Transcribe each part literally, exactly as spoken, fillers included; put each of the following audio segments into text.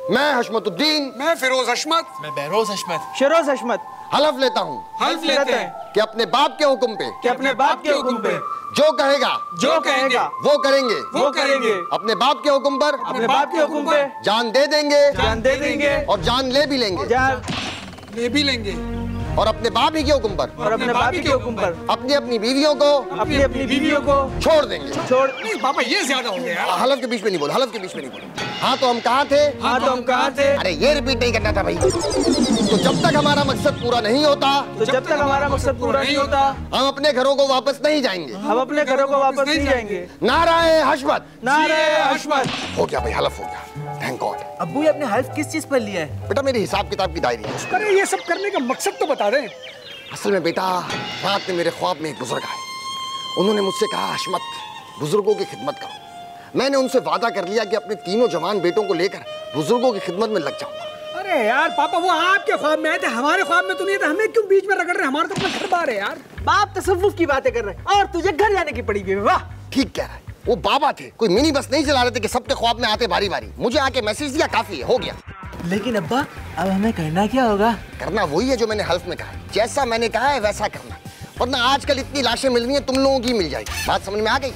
मैं हशमतुद्दीन, मैं फिरोज हशमत, मैं बहरोज हशमत, शरोज हशमत हलफ लेता हूँ हल्फ लेते हैं कि अपने बाप के हुक्म पे कि अपने बाप के हुक्म पे जो कहेगा जो कहेगा वो करेंगे, वो करेंगे, अपने बाप के हुक्म पर अपने बाप के हुक्म पे जान दे देंगे जान दे देंगे और जान ले भी लेंगे, जान ले भी लेंगे, और अपने बाप ही के हुक्म पर और अपने बाप के हुक्म पर अपनी अपनी बीवियों को अपनी अपनी बीवियों को छोड़ देंगे। छोड़। नहीं पापा ये ज्यादा हो गया यार। हलफ के बीच में नहीं बोल, हलफ के बीच में नहीं बोल। हाँ तो हम कहाँ थे? हाँ तो हम कहाँ थे? अरे ये रिपीट नहीं करना था भाई। तो जब तक हमारा मकसद पूरा नहीं होता तो जब तक हमारा मकसद पूरा नहीं होता हम अपने घरों को वापस नहीं जाएंगे, हम अपने घरों को वापस नहीं जाएंगे। नाराए हशमत, नारे हशमत। हो गया भाई, हलफ हो गया, थैंक गॉड। अब्बू ये अपने हल्फ किस चीज पर लिया है? बेटा मेरी हिसाब किताब की डायरी है। अरे ये सब करने का मकसद तो बता दें। असल में बेटा रात में मेरे ख्वाब में एक बुजुर्ग आए, उन्होंने मुझसे कहा हशमत बुजुर्गों की खिदमत करो। मैंने उनसे वादा कर लिया कि अपने तीनों जवान बेटों को लेकर बुजुर्गों की खिदमत में लग जाऊंगा। अरे यार पापा वो आपके ख्वाब में आए थे, हमारे ख्वाब में तो नहीं थे, हमें क्यों बीच में रगड़ रहे? हमारा तो अपना घर बार है यार। बाप तसव्वुफ की बातें कर रहे हैं और तुझे घर जाने की पड़ी हुई है। वाह ठीक कह रहा है, वो बाबा थे, कोई मिनी बस नहीं चला रहे थे कि सबके ख्वाब में आते बारी बारी। मुझे आके मैसेज दिया, काफी है, हो गया। लेकिन अब्बा अब हमें करना क्या होगा? करना वही है जो मैंने हल्फ में कहा है, जैसा मैंने कहा है वैसा करना, वरना आजकल इतनी लाशें मिल रही हैं तुम लोगों की मिल जाएगी। बात समझ में आ गई?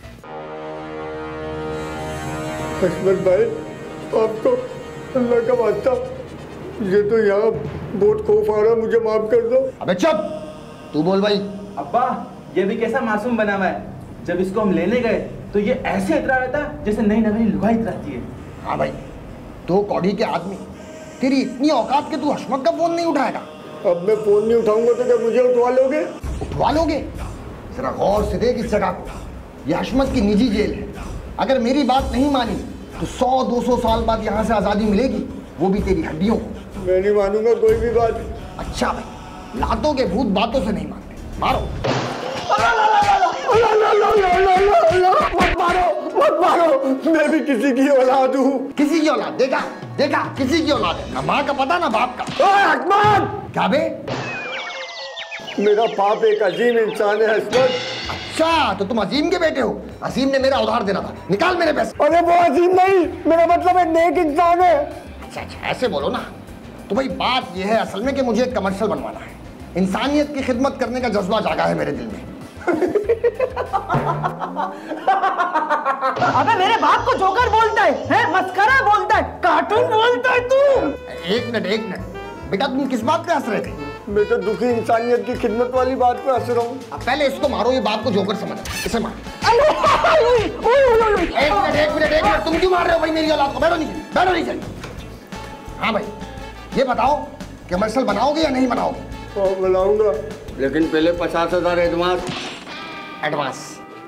हशमत भाई आपको अल्लाह का वास्ता, ये तो यहाँ बहुत खौफ आ रहा, मुझे माफ कर दो। अबे चुप, तू बोल भाई। अब्बा ये भी कैसा मासूम बना हुआ है, जब इसको हम लेने गए तो ये ऐसे इतरा रहा था जैसे नई नवी लुगाई इतराती है। हाँ भाई, दो कौड़ी के आदमी, तेरी इतनी औकात के तू हशमत का फोन नहीं उठाएगा? अब मैं फोन नहीं उठाऊंगा तो क्या मुझे उठवा लोगे? उठवा लोगे? जरा गौर से देख इस जगह को, यह हशमत की निजी जेल है। अगर मेरी बात नहीं मानी तो सौ दो सौ साल बाद यहाँ से आजादी मिलेगी, वो भी तेरी हड्डियों को। मैं नहीं मानूंगा कोई भी बात। अच्छा भाई, लातों के भूत बातों से नहीं मानते, मारो। मत मारो, मत मारो, मैं भी किसी की औलाद हूँ। किसी की औलाद? देखा देखा, किसी की औलाद है, ना माँ का पता ना बाप का। अहमद क्या बे? मेरा बाप एक अजीम इंसान है हशमत। अच्छा तो तुम अजीम के बेटे हो? अजीम ने मेरा उधार देना था, निकाल मेरे पैसे। अरे वो अजीम नहीं, मेरा मतलब एक नेक इंसान है। अच्छा अच्छा ऐसे बोलो ना। तो भाई बात यह है असल में कि मुझे एक कमर्शियल बनवाना है, इंसानियत की खिदमत करने का जज्बा जागा है मेरे दिल में। अबे मेरे बाप को जोकर बोलता है, हैं? मस्करा बोलता है, कार्टून बोलता है तू। एक मिनट एक मिनट बेटा, तुम किस बात पे हंस रहे थे? मैं तो दुखी इंसानियत की खिदमत वाली बात पे हंस रहा हूँ। अब पहले इसको मारो, ये बाप को जोकर समझ, इसे मार। एक मिनट एक मिनट एक मिनट, तुम क्यों मार रहे हो भाई मेरी औलाद को? बैठो नीचे, बैठो नीचे। हाँ भाई ये बताओ कमर्शियल बनाओगे या नहीं बनाओगे? तो बनाऊंगा, लेकिन पहले पचास हजार एडवांस। एडवांस?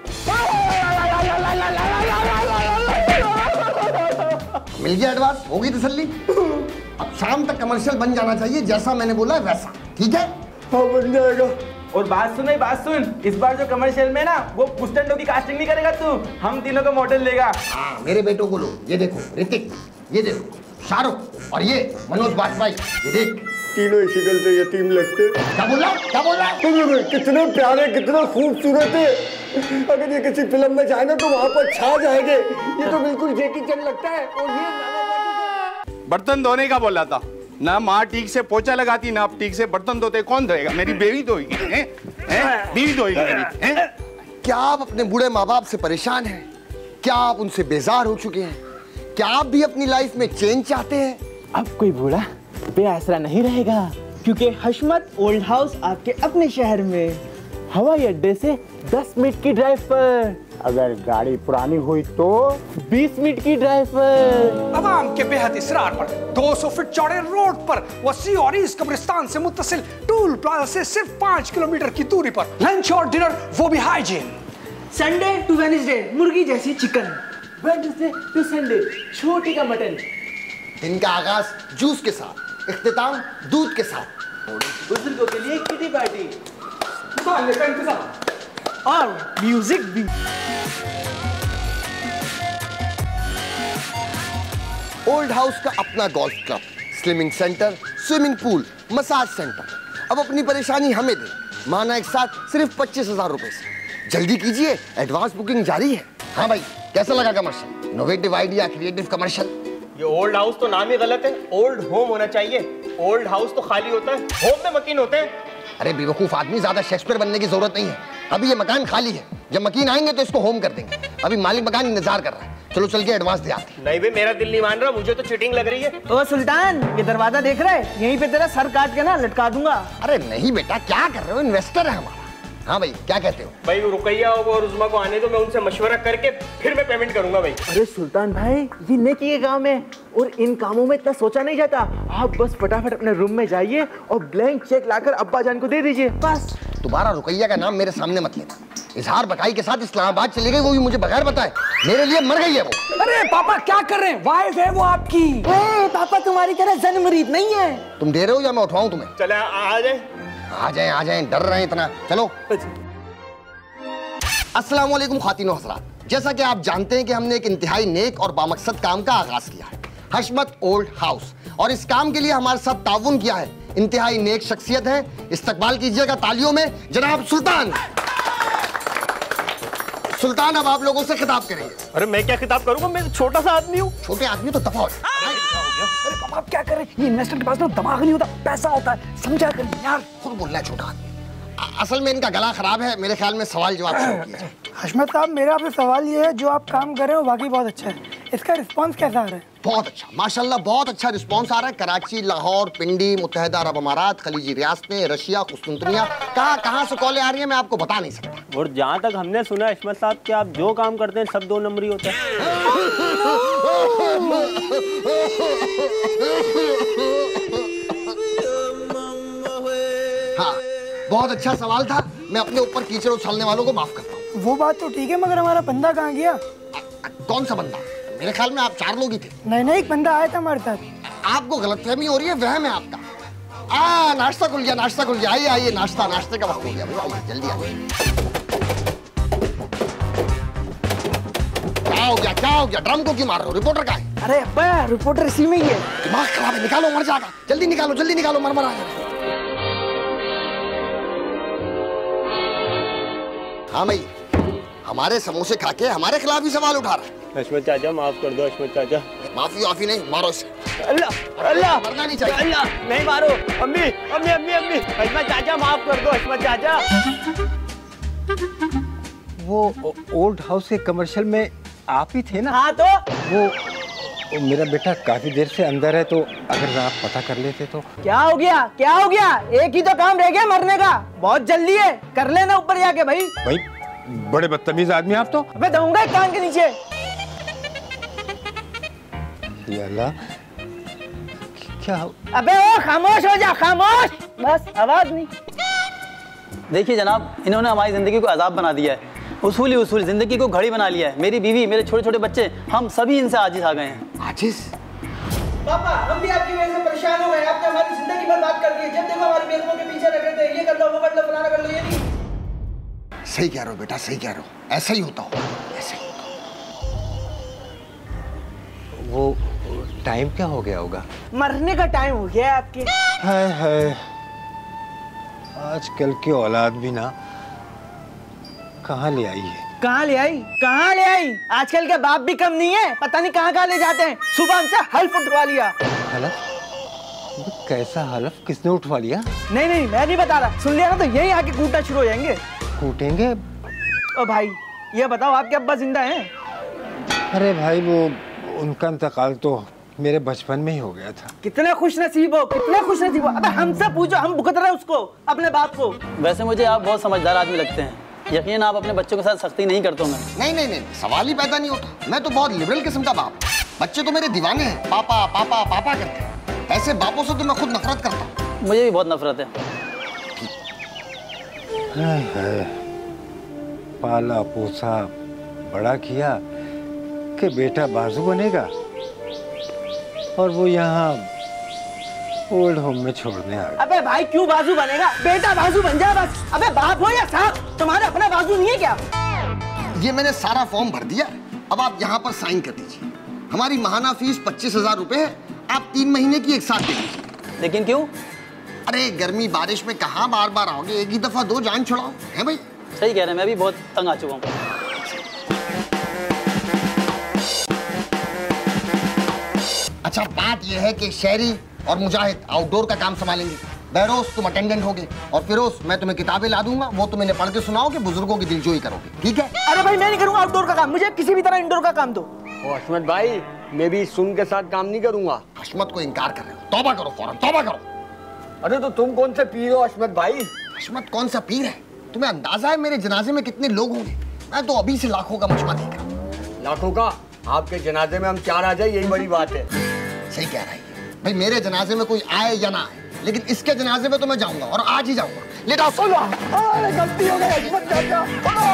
मिल गया एडवांस, होगी तसल्ली। अब शाम तक कमर्शियल बन जाना चाहिए, जैसा मैंने बोला है वैसा, ठीक है? हाँ बन जाएगा। और बात सुन, बात सुन, इस बार जो कमर्शियल में ना वो पुस्टंडो की कास्टिंग नहीं करेगा तू, हम तीनों का मॉडल लेगा। हाँ मेरे बेटों को लो, ये देखो ऋतिक, ये देखो शाहरुख और ये मनोज बाजपेयी, ये देख तीनों इसी गल से यतीम लगते। क्या बोल रहा क्या बोल रहा है? कितने प्यारे, कितने खूबसूरत है। अगर ये किसी फिल्म में जाए ना तो वहाँ पर छा जाएंगे। ये तो बिल्कुल जैकी चैन लगता है। और ये नाना पाटेकर। बर्तन धोने का बोला था ना, माँ ठीक से पोछा लगाती ना, आप ठीक से बर्तन धोते, कौन धोएगा? मेरी बेबी धोएगी, बीवी धोएगी मेरी। हैं? क्या आप अपने बूढ़े माँ बाप से परेशान हैं? क्या आप उनसे बेजार हो चुके हैं? क्या आप भी अपनी लाइफ में चेंज चाहते हैं? अब कोई बूढ़ा बेआसरा नहीं रहेगा, क्योंकि हशमत ओल्ड हाउस आपके अपने शहर में, हवाई अड्डे से दस मिनट की ड्राइव पर। अगर गाड़ी पुरानी हुई तो बीस मिनट की ड्राइव पर। अवाम के बेहद इसरार पर दो सौ फीट चौड़े रोड पर वसी और इस कब्रिस्तान से मुत्तसिल टूल प्लाजा से सिर्फ पाँच किलोमीटर की दूरी पर लंच और डिनर, वो भी हाइजीन। संडे टू वेडनेसडे मुर्गी जैसी चिकन, वेडनेसडे टू संडे छोटी का मटन। दिन का आगाज जूस के साथ, इख्तिताम दूध के साथ, बुजुर्गों के लिए किटी पार्टी और म्यूजिक भी। ओल्ड हाउस का अपना golf club, swimming centre, swimming pool, massage centre. अब अपनी परेशानी हमें दे, माना एक साथ सिर्फ पच्चीस हजार रुपए से। जल्दी कीजिए, एडवांस बुकिंग जारी है। हाँ भाई कैसा लगा commercial? Innovative idea, creative commercial. ये ओल्ड हाउस तो नाम ही गलत है, ओल्ड होम होना चाहिए। ओल्ड हाउस तो खाली होता है, होम में मकीन होते हैं। अरे बेवकूफ आदमी, ज्यादा शेक्सपियर बनने की जरूरत नहीं है। अभी ये मकान खाली है, जब मकीन आएंगे तो इसको होम कर देंगे। अभी मालिक मकान इंतजार कर रहा है। चलो चल के एडवांस दे आते हैं। नहीं भाई, मेरा दिल नहीं मान रहा, मुझे तो चीटिंग लग रही है। ओ सुल्तान, ये दरवाजा देख रहे हैं? यहीं पे तेरा सर काट के ना लटका दूंगा। अरे नहीं बेटा, क्या कर रहे हो, इन्वेस्टर है हमारा। हाँ भाई, क्या कहते हो? भाई रुकैया और उस्मा को आने दो, मैं उनसे मशवरा करके फिर मैं पेमेंट करूंगा भाई। अरे सुल्तान भाई, ये नेकी के काम है और इन कामों में इतना सोचा नहीं जाता। आप बस फटाफट अपने रूम में जाइए और ब्लैंक चेक लाकर अब्बा जान को दे दीजिए, बस। दोबारा रुकैया का नाम मेरे सामने मत लेना। इजहार बकाई के साथ इस्लामाबाद चली गई, वो भी मुझे बगैर बताए। मेरे लिए मर गई है वो। अरे पापा क्या कर रहे हैं? वाइफ है वो आपकी। ए, पापा तुम्हारी तरह जन्मरीत नहीं है। तुम दे रहे हो या मैं उठवाऊं तुम्हें? चले आ जाए। आ जाए आ जाए, डर रहे हैं इतना। चलो। अस्सलाम वालेकुम ख्वातीनो हज़रात। जैसा कि आप जानते हैं कि हमने एक इंतहाई नेक और बामकसद काम का आगाज किया है, हशमत ओल्ड हाउस। और इस काम के लिए हमारे साथ ताउन किया है इंतहाई नेक शख्सियत है। इस्तकबाल कीजिएगा तालियों में जनाब सुल्तान। सुल्तान अब आप लोगों से खिताब करेंगे। अरे मैं क्या खिताब करूंगा, मैं तो छोटा सा आदमी हूँ। छोटे आदमी तो दफा हो। अरे पापा आप क्या कर रहे हैं? ये इन्वेस्टर के पास ना दिमाग नहीं होता, पैसा होता है, समझा कर यार। खुद बोलना है छोटा आदमी। असल में इनका गला खराब है, मेरे ख्याल में सवाल जवाब शुरू किया जाए। हशमत साहब, मेरा आपसे सवाल ये है, जो आप काम कर रहे हो वाकई बहुत अच्छा है, इसका रिस्पांस कैसा आ रहा है? बहुत अच्छा, माशाल्लाह बहुत अच्छा रिस्पांस आ रहा है। कराची, लाहौर, पिंडी, मुत्तहिदा अरब अमारात, खलीजी रियासतें, रशिया, कुस्तुनतनिया, कहाँ कहाँ से कॉलें आ रही हैं मैं आपको बता नहीं सकता। और जहाँ तक हमने सुना है हशमत साहब कि आप जो काम करते हैं सब दो नंबरी होता है। हाँ, बहुत अच्छा सवाल था। मैं अपने ऊपर कीचड़ उछालने वालों को माफ करता हूँ। वो बात तो ठीक है, मगर हमारा बंदा कहाँ गया? कौन सा बंदा? मेरे ख्याल में आप चार लोग ही थे। नहीं नहीं, एक बंदा आया था हमारे साथ। आपको गलतफहमी हो रही है, वहम है आपका। आ नाश्ता खुल गया, नाश्ता खुल गया। आइए आइए, नाश्ता नाश्ते का वक्त हो गया भाई, आइए जल्दी आइए। क्या हो गया, क्या हो गया? ड्रम को क्यों मार रहे हो? रिपोर्टर का है। अरे अब्बा, रिपोर्टर इसी में ही है। दिमाग खराब है, निकालो, मर जाएगा। जल्दी निकालो, जल्दी निकालो, मर मर आ जाएगा। हाँ भाई, हमारे समोसे खा के हमारे खिलाफ ही सवाल उठा रहा है। हशमत चाचा माफ कर दो, हशमत चाचा। माफी वाफी नहीं, मारो इसे। अल्लाह अल्लाह, मरना नहीं चाहिए। अल्लाह नहीं मारो। अम्मी अम्मी अम्मी अम्मी, हशमत चाचा माफ कर दो, हशमत चाचा। वो ओल्ड हाउस के कमर्शियल में आप ही थे ना? हाँ तो वो, वो मेरा बेटा काफी देर से अंदर है, तो अगर आप पता कर लेते तो। क्या हो गया, क्या हो गया? एक ही तो काम रह गया मरने का, बहुत जल्दी है, कर लेना ऊपर जाके भाई। भाई बड़े बदतमीज आदमी आप तो। अबे दूंगा एक कान के नीचे। या अल्लाह, क्या? अबे ओ खामोश हो जा, खामोश, बस आवाज नहीं। देखिए जनाब, इन्होंने हमारी जिंदगी को अजाब बना दिया है। उसूल ही उसूल जिंदगी को घड़ी बना लिया है। मेरी बीवी, मेरे छोटे छोटे बच्चे, हम सभी इनसे आजिज आ गए हैं। आजिज? पापा, हम भी आपकी वजह से परेशान हो गए। आपने हमारी जिंदगी बर्बाद कर दी है। जब देखो हमारी बेगमों के पीछे लगे थे, ये कर लो, वो कर लो, फलाना कर लो, ये नहीं। सही कह रहे हो बेटा, सही कह रहे हो। ऐसा ही होता होगा, ऐसा ही होता होगा। वो टाइम क्या हो गया होगा? मरने का टाइम हो गया है आपके। हाय हाय, आजकल की औलाद भी ना कहाँ ले आई है। कहाँ ले आई, कहाँ ले आई? आजकल के बाप भी कम नहीं है, पता नहीं कहाँ कहाँ ले जाते हैं। सुबह हमसे हल्फ उठवा लिया। हलफ? कैसा हलफ? किसने उठवा लिया? नहीं नहीं, मैं नहीं बता रहा, सुन लिया ना तो यही आके कूटना शुरू हो जाएंगे। कूटेंगे? ओ भाई, ये बताओ आपके अब्बा जिंदा हैं? अरे भाई, वो उनका इंतकाल तो मेरे बचपन में ही हो गया था। कितने खुश नसीब हो, कितने खुश नसीब हो। अबे हमसे पूछो, हम भुगत रहे उसको, अपने बाप को। वैसे मुझे आप बहुत समझदार आदमी लगते हैं। यकीन आप अपने बच्चों के साथ सख्ती नहीं करते होंगे। नहीं नहीं नहीं, सवाल ही पैदा नहीं होता। मैं तो बहुत लिबरल किस्म का बाप। बच्चे तो मेरे दीवाने हैं, पापा पापा पापा करते हैं। ऐसे बापों से तो मैं खुद नफरत करता हूँ। मुझे भी बहुत नफरत है। हाय हाय, पाला पोसा बड़ा किया कि बेटा बाजू बनेगा, और वो यहाँ ओल्ड होम में छोड़ने आ गया। अबे भाई, क्यों बाजू बनेगा? बेटा बाजू बन जाए बस। अबे बाप हो या साहब, तुम्हारा अपना बाजू नहीं है क्या? ये मैंने सारा फॉर्म भर दिया, अब आप यहाँ पर साइन कर दीजिए। हमारी माहाना फीस पच्चीस हजार रुपए है, आप तीन महीने की एक साथ दे दीजिए। लेकिन क्यों? अरे गर्मी बारिश में कहाँ बार बार आओगे, एक ही दफा दो, जान छुड़ाओ। है भाई? सही कह रहे हैं, मैं भी बहुत तंग आ चुका हूँ। अच्छा बात यह है कि शहरी और मुजाहिद आउटडोर का काम संभालेंगे, बहरोज तुम अटेंडेंट होगे, और फिरोज मैं तुम्हें किताबें ला दूंगा, वो तुम इन्हें पढ़ के सुनाओगे, बुजुर्गों की दिलजोई करोगे, ठीक है? अरे भाई मैं नहीं करूंगा आउटडोर का काम, मुझे किसी भी तरह इंडोर का काम दो। ओ हशमत भाई, मैं भी सुन के साथ काम नहीं करूंगा। हशमत को इनकार कर रहे हो, तौबा करो फौरन, तौबा करो। अरे तो तुम कौन से पीर हो हशमत भाई? हशमत कौन सा पीर है? तुम्हें अंदाजा है मेरे जनाजे में कितने लोग होंगे? मैं तो अभी से लाखों का मजमा देख रहा हूँ। लाखों का? आपके जनाजे में हम चार आ जाए, यही बड़ी बात है। सही कह रहा है भाई, मेरे जनाजे में कोई आए या ना आए, लेकिन इसके जनाजे में तो मैं जाऊंगा, और आज ही जाऊंगा। लेटा सुनो, अरे गलती हो गई हशमत चाचा।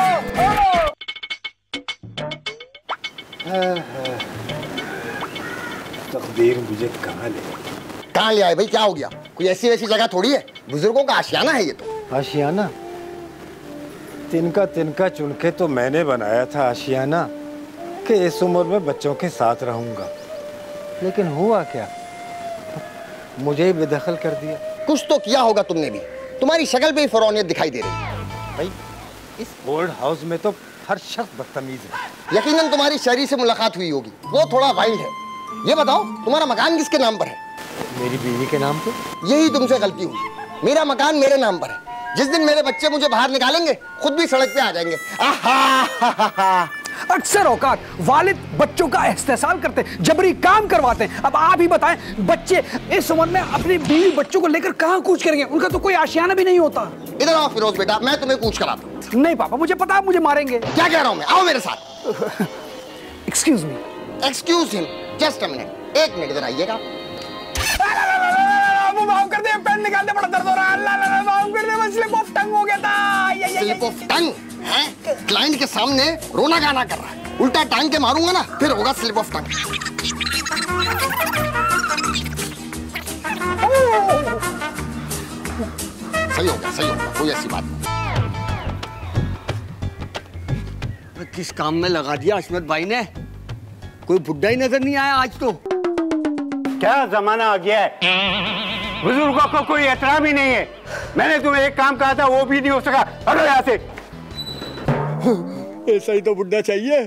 तकदीर मुझे कहाँ ले कहाँ ले आए भाई? क्या हो गया? कोई ऐसी वैसी जगह थोड़ी है, बुजुर्गों का आशियाना है ये तो। आशियाना? तिनका तिनका चुन के तो मैंने बनाया था आशियाना कि इस उम्र में बच्चों के साथ रहूंगा, लेकिन हुआ क्या, मुझे ही बेदखल कर दिया। कुछ तो किया होगा तुमने भी, तुम्हारी शक्ल पे ही फरौनियत दिखाई दे रही है। भाई इस ओल्ड हाउस में तो हर शख्स बदतमीज है। यकीनन तुम्हारी शहरी से मुलाकात हुई होगी, वो थोड़ा वाइल्ड है। ये बताओ तुम्हारा मकान किसके नाम पर है? मेरी बीवी के नाम पे। यही तुमसे गलती हुई, मेरा मकान मेरे नाम पर है। जिस दिन मेरे बच्चे मुझे बाहर निकालेंगे, खुद भी सड़क पे आ जाएंगे। अक्सर औकात वालिद बच्चों का एहसास करते, जबरी काम करवाते हैं। अब आप ही बताएं, बच्चे इस उम्र में अपनी बीवी बच्चों को लेकर कहां कूच करेंगे? उनका तो कोई आशियाना भी नहीं होता। इधर आओ फिरोज बेटा, मैं तुम्हें कूच कराता हूं। नहीं पापा, मुझे पता है मुझे मारेंगे। क्या कह रहा हूं मैं? आओ मेरे साथ। Excuse me. Excuse him, just a minute, एक मिनट इधर आइएगा। माफ कर दे, पेन निकाल दे, बड़ा दर्द हो रहा है। अल्लाह अल्लाह माफ कर दे, मैं स्लिप ऑफ टंग हो गया था। स्लिप ऑफ टंग है? क्लाइंट के सामने रोना गाना कर रहा है, उल्टा टांग के मारूंगा ना, फिर होगा स्लिप ऑफ टंग। सही हो गया, सही हो गया, कोई ऐसी बात नहीं। किस काम में लगा दिया हशमत भाई ने? कोई बुड्ढा ही नजर नहीं आया आज तो। क्या जमाना आ गया है, बुजुर्गों को कोई एहतराम ही नहीं है। मैंने तुम्हें एक काम कहा था, वो भी नहीं हो सका। हटो यहाँ से। ऐसा ही तो बुड्ढा चाहिए।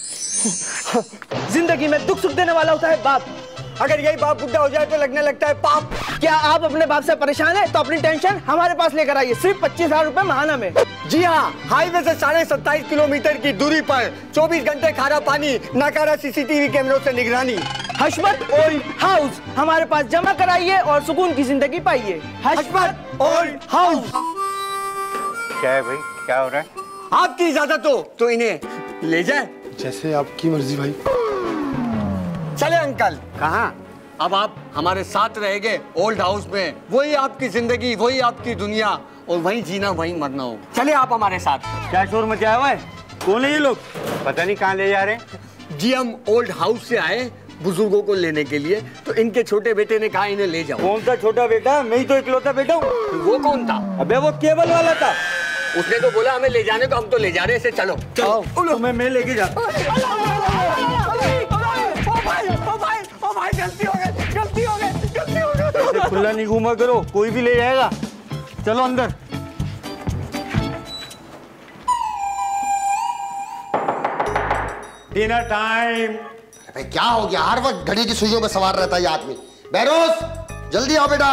जिंदगी में दुख सुख देने वाला होता है बाप, अगर यही बाप बुड्ढा हो जाए तो लगने लगता है पाप। क्या आप अपने बाप से परेशान हैं? तो अपनी टेंशन हमारे पास लेकर आइए, सिर्फ पच्चीस हजार रुपए महाना में। जी हाँ, हाईवे से साढ़े सत्ताईस किलोमीटर की दूरी पर चौबीस घंटे खारा पानी, नाकारा सीसीटीवी कैमरों से निगरानी। हशमत ओल्ड हाउस हमारे पास जमा कराइए और सुकून की जिंदगी पाइए। Hashmat Old House. क्या है भाई, क्या हो रहा है? आपकी इजाजत हो तो इन्हें ले जाए। जैसे आपकी मर्जी भाई। चले अंकल। कहाँ? अब आप हमारे साथ रहेंगे ओल्ड हाउस में, वही आपकी जिंदगी, वही आपकी दुनिया, और वही जीना वही मरना हो। चले आप हमारे साथ। क्या शोर मचाया हुआ है? कौन है ये लोग? पता नहीं कहाँ ले जा रहे हैं। जी हम ओल्ड हाउस से आए बुजुर्गों को लेने के लिए, तो इनके छोटे बेटे ने कहा इन्हें ले जाओ। कौन सा छोटा बेटा? मैं ही तो इकलौता बेटा हूँ। वो कौन था? अबे वो केबल वाला था। उसने तो बोला हमें ले जाने को, हम तो ले जा रहे हैं। चलो चलो, तुम्हें मैं लेके जा। गलती हो गई, गलती हो गई, गलती हो गई। खुला नहीं घूमा करो, कोई भी ले जाएगा। चलो अंदर। Dinner time. भाई क्या हो गया? हर वक्त घड़ी की सुइयों पे सवार रहता है ये आदमी। बहरोज जल्दी आओ बेटा।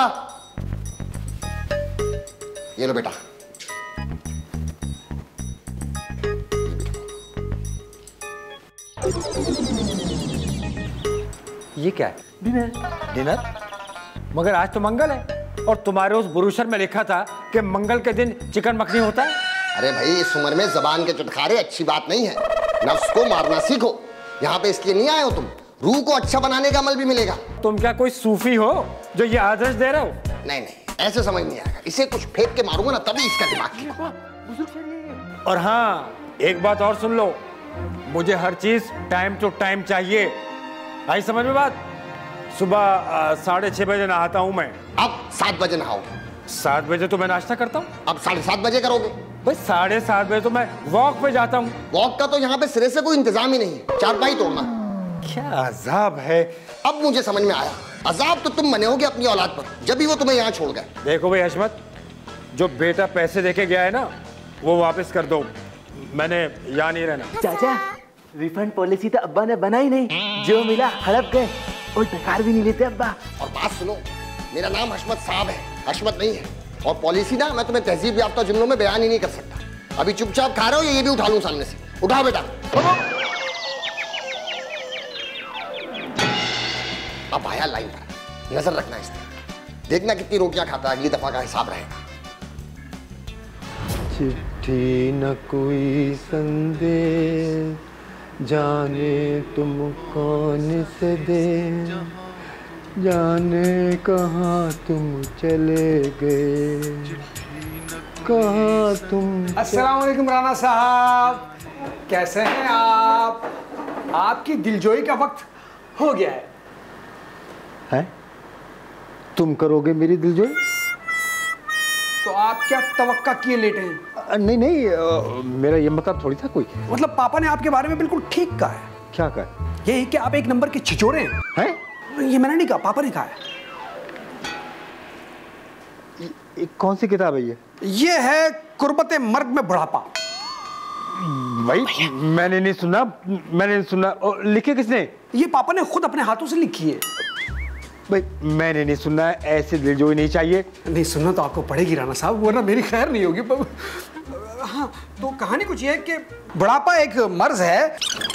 ये लो बेटा। ये क्या है? डिनर। डिनर? मगर आज तो मंगल है, और तुम्हारे उस ब्रोशर में लिखा था कि मंगल के दिन चिकन मखनी होता है। अरे भाई इस उम्र में जबान के चुटकारे अच्छी बात नहीं है, नफ्स को मारना सीखो। यहाँ पे इसलिए नहीं आए हो तुम, रूह को अच्छा बनाने का अमल भी मिलेगा। तुम क्या कोई सूफी हो जो ये आदर्श दे रहे हो? नहीं नहीं, ऐसे समझ नहीं आएगा। इसे कुछ फेंक के मारूंगा ना, तभी इसका दिमाग खिलेगा। और हाँ, एक बात और सुन लो, मुझे हर चीज टाइम टू टाइम चाहिए। आई समझ में बात? सुबह साढ़े छह बजे नहाता हूँ मैं। अब सात बजे नहाओगे? सात बजे तो मैं नाश्ता करता हूँ। अब साढ़े सात बजे करोगे? भाई साढ़े सात बजे तो मैं वॉक पे जाता हूँ। वॉक का तो यहाँ पे सिरे से कोई इंतजाम ही नहीं है, चारपाई तोड़ना। क्या अजाब है। अब मुझे समझ में आया, अजाब तो तुम बने होगे अपनी औलाद पर, जब भी वो तुम्हें यहाँ छोड़ गए। देखो भाई हशमत, जो बेटा पैसे देके गया है ना, वो वापस कर दो। मैंने यहाँ नहीं रहना। चाचा, रिफंड पॉलिसी तो अब्बा ने बनाई नहीं, जो मिला हड़प गए। और टकार भी नहीं लेते अब्बा। और बात सुनो, मेरा नाम हशमत साहब है, हशमत नहीं है। और पॉलिसी ना, मैं तुम्हें तहजीब याफ्ता जुमलों में बयान ही नहीं कर सकता। अभी चुपचाप खा रहे हो, ये भी उठा लूं सामने से। उठाओ बेटा। अब आया लाइन पर, नजर रखना इस पर, देखना कितनी रोटियां खाता है, अगली दफा का हिसाब रहेगा। चिट्ठी न कोई संदेश, जाने तुम कौन से दे, जाने कहाँ तुम चले गए, कहाँ तुम। अस्सलाम वालेकुम राना साहब, कैसे हैं आप? आपकी दिलजोई का वक्त हो गया है। हैं? तुम करोगे मेरी दिलजोई? तो आप क्या तवक्का किए लेटे हैं? नहीं नहीं, आ, मेरा ये मतलब थोड़ी था कोई। मतलब पापा ने आपके बारे में बिल्कुल ठीक कहा है। क्या कहा? यही कि आप एक नंबर के छिचोरे हैं। हैं? ये मैंने नहीं कहा, पापा ने कहा है। ये, ये कौन सी किताब है ये? ये है कुर्बते मर्ग में बुढ़ापा। भाई मैंने नहीं सुना, मैंने नहीं सुना। और लिखे किसने? ये पापा ने खुद अपने हाथों से लिखी है। भाई मैंने नहीं सुना, ऐसे दिलजोई नहीं चाहिए। नहीं सुनना तो आपको पड़ेगी राना साहब, वरना मेरी खैर नहीं होगी। पर हाँ, तो कहानी कुछ ये है कि बुढ़ापा एक मर्ज है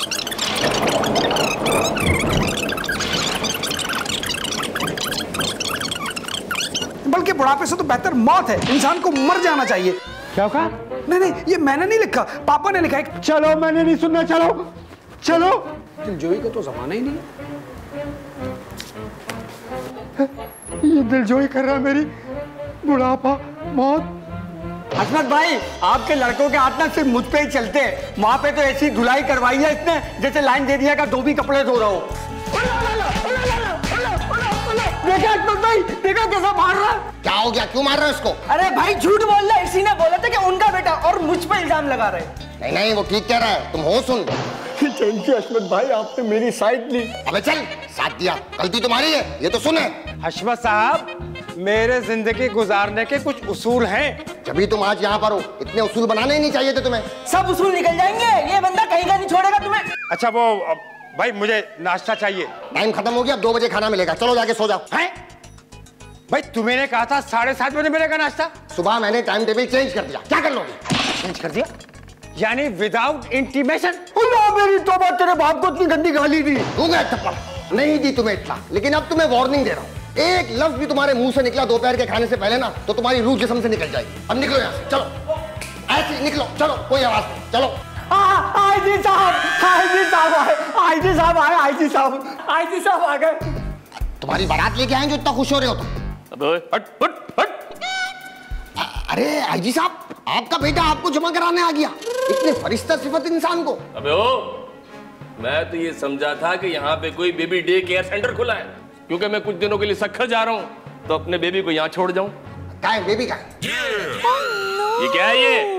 बल्कि बुढ़ापे से तो बेहतर मौत है। इंसान को मर जाना चाहिए। क्या कहा? नहीं नहीं, ये मैंने नहीं लिखा, पापा ने लिखा है। चलो मैंने नहीं सुनना, चलो चलो। दिलजोई का तो जमाना ही नहीं है। ये दिलजोई कर रहा है मेरी, बुढ़ापा, मौत। हसमत भाई, आपके लड़कों के हाथ ना सिर्फ मुझ पे ही चलते हैं। वहां पे तो ऐसी धुलाई करवाई है इसने जैसे लाइन दे दिया का धोबी कपड़े धो रहा हो। देखा हसमत भाई, देखा कैसा मार रहा है। क्या हो गया, क्यों मार रहे हो इसको? अरे भाई झूठ बोल रहा है, इसी ने बोला था कि उनका बेटा, और मुझ पे इल्जाम लगा रहे। नहीं नहीं, वो ठीक कह रहा है, तुम हो सुन। थैंक यू हसमत भाई, आपने मेरी साइड ली। अबे चल, साथ दिया, गलती तुम्हारी है, ये तो सुने। हशमत साहब, मेरे जिंदगी गुजारने के कुछ उसूल हैं। जब तुम आज यहाँ पर हो, इतने उसूल बनाने ही नहीं चाहिए थे तुम्हें। सब उसूल निकल जाएंगे, ये बंदा कहीं का नहीं छोड़ेगा तुम्हें। अच्छा वो भाई, मुझे नाश्ता चाहिए। टाइम खत्म हो गया, अब दो बजे खाना मिलेगा, चलो जाके सो जाओ। हैं? भाई तुम्हें कहा था साढ़े सात बजे मिलेगा नाश्ता। सुबह मैंने टाइम टेबल चेंज कर दिया, क्या कर लोगे? चेंज कर दिया यानी विदाउट इंटीमेशन? मेरी तौबा, तेरे बाप को इतनी गंदी गाली दी। दूंगा थप्पड़। नहीं दी तुम्हें इतना, लेकिन अब तुम्हें वार्निंग दे रहा हूँ। एक लफ्ज भी तुम्हारे मुंह से निकला दोपहर के खाने से पहले ना, तो तुम्हारी रूह जिस्म से निकल जाएगी। अब निकलो यहाँ से, चलो ऐसे निकलो, चलो कोई आवाज नहीं, चलो। आई जी साहब, आई जी साहब आए, आई जी साहब आए, आई जी साहब, आई जी साहब आ गए। तुम्हारी बारात लेके आए जो इतना खुश हो रहे हो तुम। हट हट हट। अरे आई जी साहब, आपका बेटा आपको जमा कराने आ गया, इतने फरिश्ता सिफत इंसान को। अबे ओ, मैं तो ये समझा था कि यहाँ पे कोई बेबी डे केयर सेंटर खुला है, क्योंकि मैं कुछ दिनों के लिए सखर जा रहा हूँ, तो अपने बेबी को यहाँ छोड़ जाऊँ। क्या है बेबी का? ये क्या है ये?